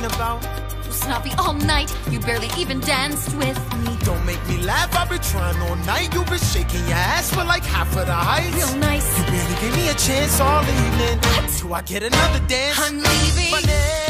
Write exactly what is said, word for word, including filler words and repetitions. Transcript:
about? Snappy all night, you barely even danced with me. Don't make me laugh, I've been trying all night. You've been shaking your ass for like half of the heights. Real nice. You barely gave me a chance all evening. What? Do I get another dance? I'm leaving. Money.